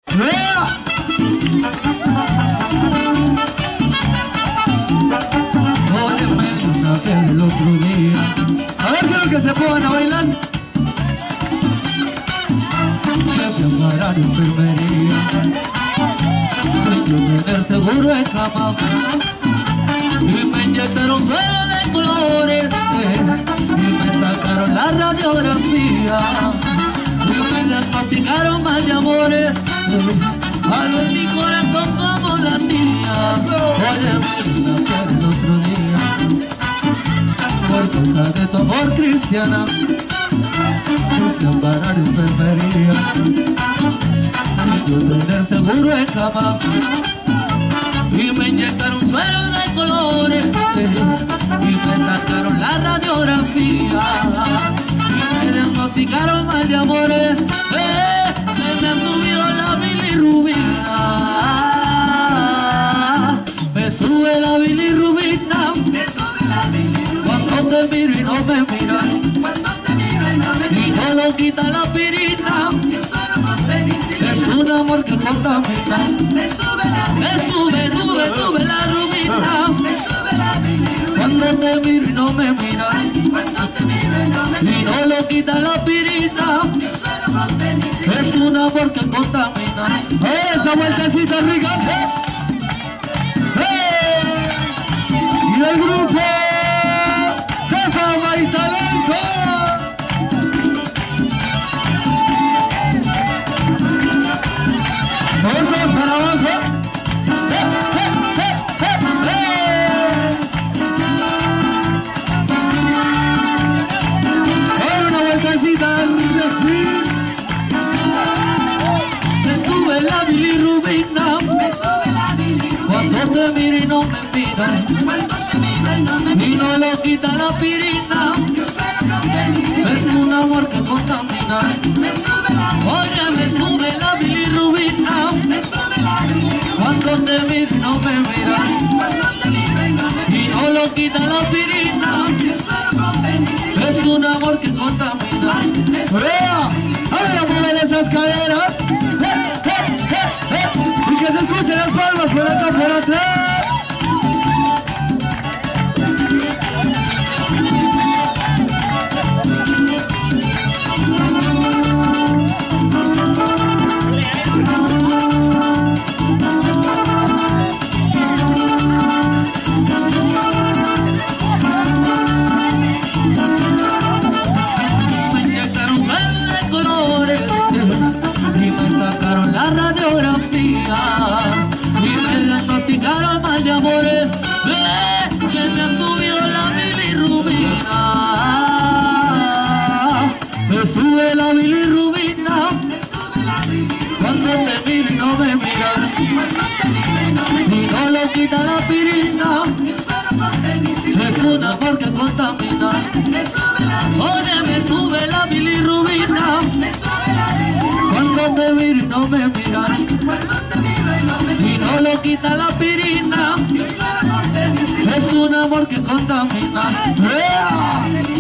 Oye, me contaste el otro día. A ver, quiero que se pongan a bailar. Que se amarán enfermería. Yo tener seguro en cama. Y me inyectaron suero de colores. Y me sacaron la radiografía. Y me diagnosticaron mal de amores. Al ver mi corazón como latía. Oye, me nacer el otro día. Por causa de tu amor cristiana. Que amparar enfermería. Y yo tener seguro en cama. Y me inyectaron suero de colores. Y me sacaron la radiografía. Y me diagnosticaron mal de amores. Me han subido la bilirrubina. Me sube la bilirrubina. Cuando te miro y no me miras. Y no lo quita la aspirina. Es un amor que contamina. Me sube la rubina. Cuando te miro y no me miras. Y no lo quita la aspirina. Es un amor que contamina. Esa vueltecita rica. Y el grupo de fama y talento. Todos para abajo. Ahora una vueltecita al refil. La bilirrubina. Cuando te miro y no me miras. Y no lo quita la aspirina. Es un amor que contamina. Oye, me sube la bilirrubina. Cuando te miro y no me miras. Y no lo quita la aspirina. Es un amor que contamina. ¡Vea! ¡Ahora mueve esas caderas! Y que se escuchen las palmas por acá, por atrás. Me inyectaron verde colores y me sacaron la radiografía. Y me diagnosticaron mal de amores. Que me han subido la bilirrubina. Me sube la bilirrubina. Cuando te miro y no me miras. Y no lo quita la aspirina. Es un amor que contamina. Oye, me sube la bilirrubina. Cuando te miro y no me miras. Y no lo quita la aspirina. Es un amor que contamina.